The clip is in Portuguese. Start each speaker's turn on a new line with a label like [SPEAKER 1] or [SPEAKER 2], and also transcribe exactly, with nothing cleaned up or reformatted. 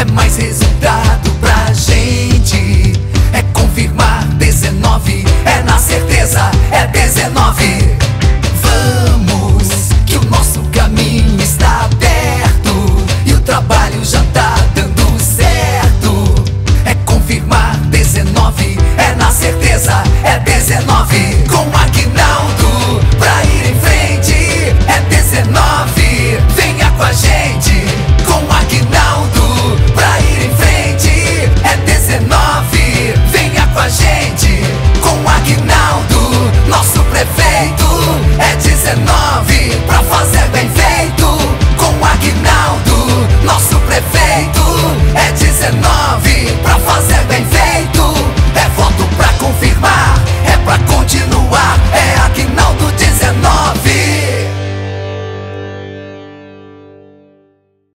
[SPEAKER 1] mais resultado pra gente. É confirmar dezenove, é na certeza, é dezenove.